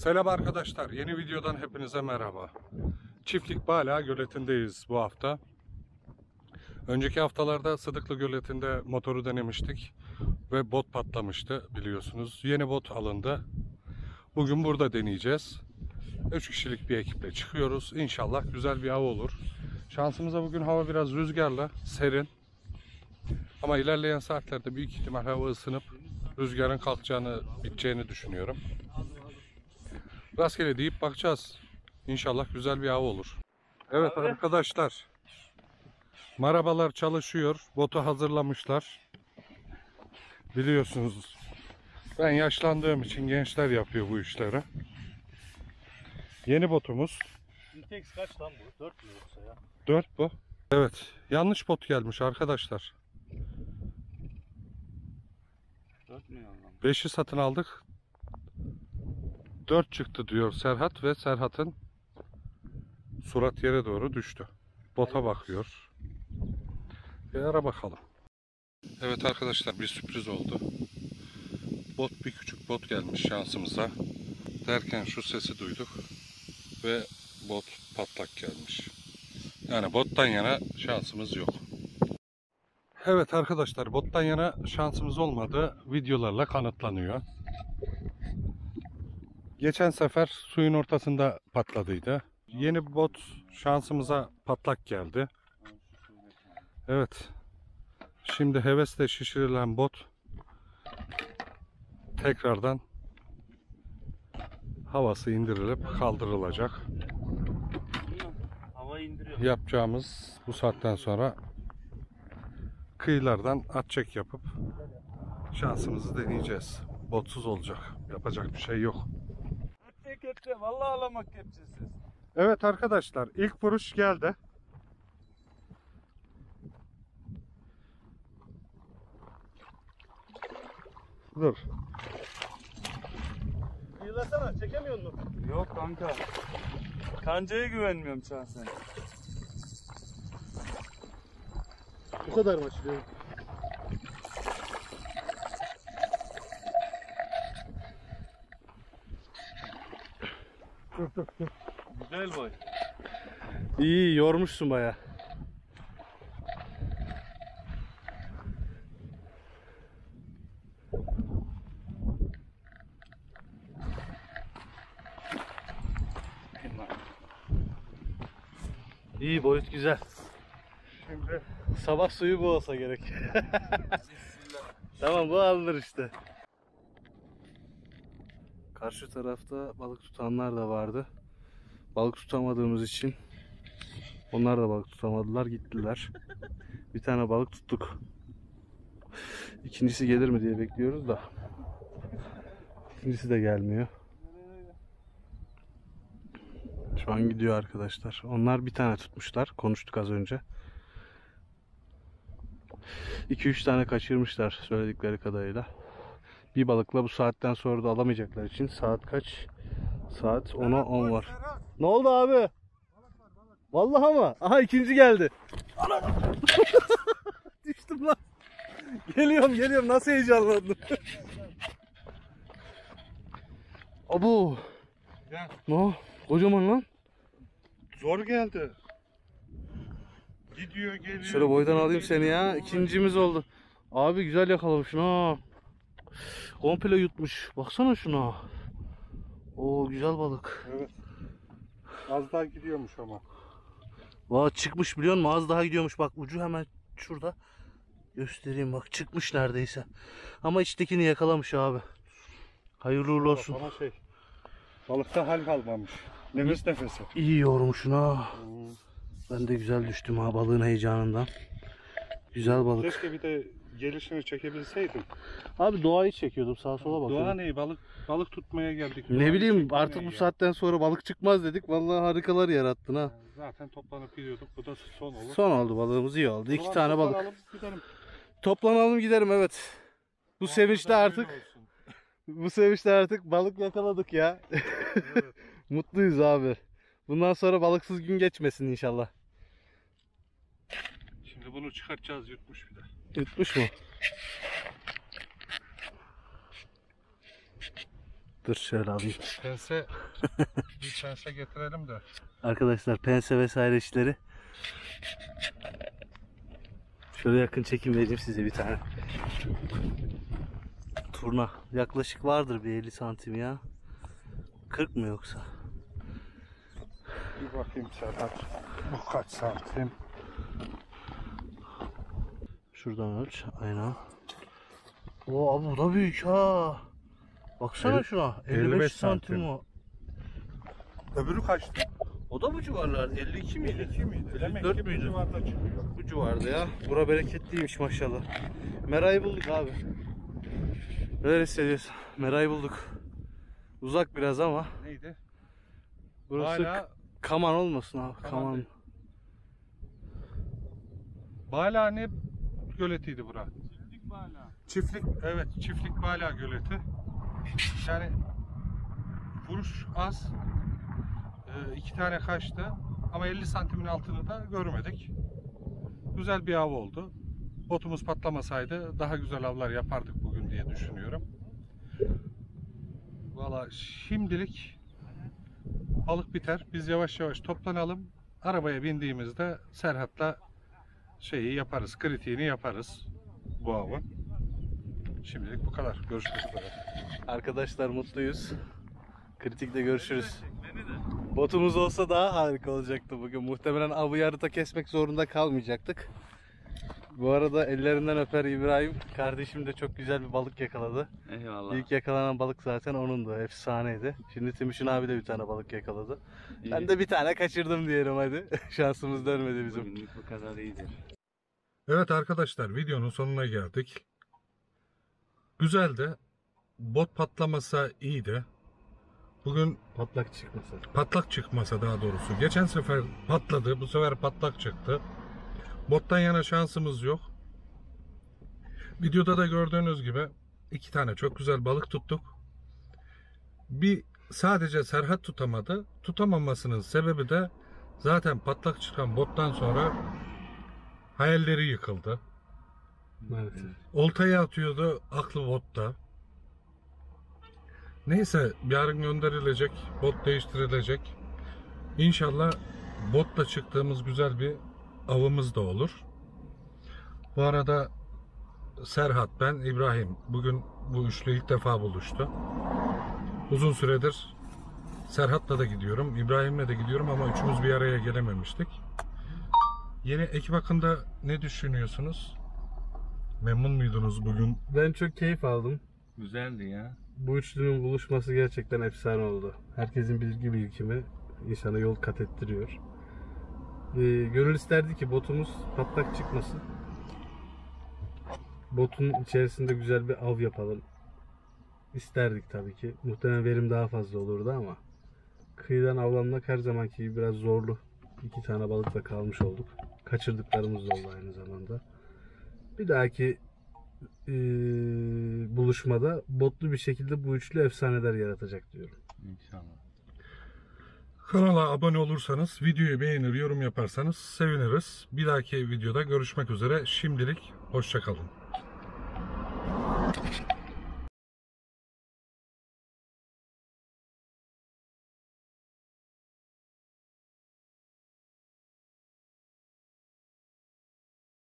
Selam arkadaşlar, yeni videodan hepinize merhaba. Çiftlik Bala Göleti'ndeyiz bu hafta. Önceki haftalarda Sıdıklı Göleti'nde motoru denemiştik ve bot patlamıştı biliyorsunuz. Yeni bot alındı. Bugün burada deneyeceğiz. 3 kişilik bir ekiple çıkıyoruz. İnşallah güzel bir hava olur. Şansımıza bugün hava biraz rüzgarlı, serin. Ama ilerleyen saatlerde büyük ihtimal hava ısınıp rüzgarın kalkacağını, biteceğini düşünüyorum. Rastgele deyip bakacağız. İnşallah güzel bir hava olur. Evet arkadaşlar. Marabalar çalışıyor. Botu hazırlamışlar. Biliyorsunuz ben yaşlandığım için gençler yapıyor bu işleri. Yeni botumuz. Intex kaç lan bu? 4 mü yoksa ya? 4 bu. Evet. Yanlış bot gelmiş arkadaşlar. 4 mü lan? 5'i satın aldık. 4 çıktı diyor Serhat ve Serhat'ın surat yere doğru düştü. Bota bakıyor. Bir ara bakalım. Evet arkadaşlar, bir sürpriz oldu. Bir küçük bot gelmiş şansımıza. Derken şu sesi duyduk ve bot patlak gelmiş. Yani bottan yana şansımız yok. Evet arkadaşlar, bottan yana şansımız olmadı. Videolarla kanıtlanıyor. Geçen sefer suyun ortasında patladıydı. Yeni bot şansımıza patlak geldi. Evet. Şimdi hevesle şişirilen bot tekrardan havası indirilip kaldırılacak. Hava indiriyor. Yapacağımız bu saatten sonra kıyılardan at çek yapıp şansımızı deneyeceğiz. Botsuz olacak. Yapacak bir şey yok. Kepçe kepçe. Vallahi alamak kepçesiz. Evet arkadaşlar, ilk vuruş geldi. Dur. Yılasana, çekemiyor musun? Yok kanka. Kancaya güvenmiyorum şahsen. Bu kadar mı açılıyor? Dur. Güzel boy. İyi, yormuşsun baya. İyi, boyut güzel. Şimdi Sabah suyu bu olsa gerek. Tamam, bu alınır işte. Karşı tarafta balık tutanlar da vardı. Balık tutamadığımız için onlar da balık tutamadılar, gittiler. Bir tane balık tuttuk. İkincisi gelir mi diye bekliyoruz da. İkincisi de gelmiyor. Şu an gidiyor arkadaşlar. Onlar bir tane tutmuşlar. Konuştuk az önce. 2-3 tane kaçırmışlar söyledikleri kadarıyla. Bir balıkla bu saatten sonra da alamayacaklar için saat kaç? Saat 10'a 10 var. Ne oldu abi? Vallahi mı? Aha, ikinci geldi. Düştüm lan. Geliyorum. Nasıl heyecanlandım. Abo. Gel. Ne? Kocaman lan. Zor geldi. Gidiyor geliyor. Şöyle boydan alayım seni ya. İkincimiz oldu. Abi güzel yakalamışsın ha. Komple yutmuş. Baksana şuna. Oo, güzel balık. Evet. Az daha gidiyormuş ama. Vay, çıkmış biliyor musun? Az daha gidiyormuş. Bak, ucu hemen şurada. Göstereyim bak, çıkmış neredeyse. Ama içtekini yakalamış abi. Hayırlı uğurlu olsun. Ama balıkta hal kalmamış. Nefes nefese. İyi yormuşsun ha. Ben de güzel düştüm ha balığın heyecanından. Güzel balık. Keşke bir de gelişini çekebilseydim. Abi doğayı çekiyordum, sağa sola bakıyordum. Doğa ne? Balık tutmaya geldik. Ne Doğayı bileyim, çekmeye artık bu ya. saatten sonra balık çıkmaz dedik. Vallahi harikalar yarattın ha. Zaten toplanıp gidiyorduk. Bu da son olur. Son oldu, balığımız iyi oldu. İki tane balık. Toplanalım, gidelim. Toplanalım giderim, evet. Bu sevinçte artık balık yakaladık ya. Evet. Mutluyuz abi. Bundan sonra balıksız gün geçmesin inşallah. Şimdi bunu çıkartacağız, yutmuş bir de. Yutmuş mu? Dur şöyle alayım. Pense, bir pense getirelim de. Arkadaşlar pense vesaire işleri. Şöyle yakın çekim vereyim size bir tane. Turna. Yaklaşık vardır bir 50 santim ya. 40 mı yoksa? Bir bakayım Serhat. Bu kaç santim? Şuradan ölç. Aynen. Oo abi bu da büyük ha. Baksana şuna. 55 santim o. Öbürü kaçtı? O da bu civarlarda. 52 miydi? 52 miydi? Demek 4 ki bu müydü? civarda çıkıyor. Bu civarda ya. Bura bereketliymiş maşallah. Merayı bulduk abi. Neler hissediyorsun? Merayı bulduk. Uzak biraz ama. Neydi? Burası Hala Kaman olmasın abi. Kaman Kaman. değil. Balane göletiydi bura. Çiftlik bala. Çiftlik, evet, çiftlik Bala göleti. Yani vuruş az. 2 tane kaçtı. Ama 50 santimin altını da görmedik. Güzel bir av oldu. Botumuz patlamasaydı daha güzel avlar yapardık bugün diye düşünüyorum. Valla şimdilik balık biter. Biz yavaş yavaş toplanalım. Arabaya bindiğimizde Serhat'la şeyi yaparız, kritiğini yaparız bu avın. Şimdilik bu kadar. Görüşmek üzere. Arkadaşlar mutluyuz. Kritikte görüşürüz. Beni de. Botumuz olsa daha harika olacaktı bugün. Muhtemelen avı yarıda kesmek zorunda kalmayacaktık. Bu arada ellerinden öper İbrahim. Kardeşim de çok güzel bir balık yakaladı. Eyvallah. İlk yakalanan balık zaten onundu. Efsaneydi. Şimdi Timuçin abi de bir tane balık yakaladı. Ben de bir tane kaçırdım diyelim hadi. Şansımız dönmedi bizim. Bugünlük bu kadar iyidir. Evet arkadaşlar, videonun sonuna geldik. Güzeldi. Bot patlamasa iyiydi. Bugün Patlak çıkmasa. patlak çıkmasa daha doğrusu. Geçen sefer patladı. Bu sefer patlak çıktı. Bottan yana şansımız yok. Videoda da gördüğünüz gibi 2 tane çok güzel balık tuttuk. Bir sadece Serhat tutamadı. Tutamamasının sebebi de zaten patlak çıkan bottan sonra hayalleri yıkıldı. Maalesef. Oltayı atıyordu, aklı botta. Neyse, yarın gönderilecek, bot değiştirilecek. İnşallah botla çıktığımız güzel bir avımız da olur. Bu arada Serhat, ben, İbrahim bugün bu üçlü ilk defa buluştu. Uzun süredir Serhat'la da gidiyorum, İbrahim'le de gidiyorum ama üçümüz bir araya gelememiştik. Yeni ekip hakkında ne düşünüyorsunuz? Memnun muydunuz bugün? Ben çok keyif aldım. Güzeldi ya. Bu üçlünün buluşması gerçekten efsane oldu. Herkesin bilgi birikimi insana yol kat ettiriyor. Gönül isterdi ki botumuz patlak çıkmasın. Botun içerisinde güzel bir av yapalım. İsterdik tabii ki. Muhtemelen verim daha fazla olurdu ama kıyıdan avlanmak her zamanki gibi biraz zorlu. 2 tane balıkla kalmış olduk. Kaçırdıklarımız da oldu aynı zamanda. Bir dahaki buluşmada botlu bir şekilde bu üçlü efsaneler yaratacak diyorum. İnşallah. Kanala abone olursanız, videoyu beğenir, yorum yaparsanız seviniriz. Bir dahaki videoda görüşmek üzere. Şimdilik hoşça kalın.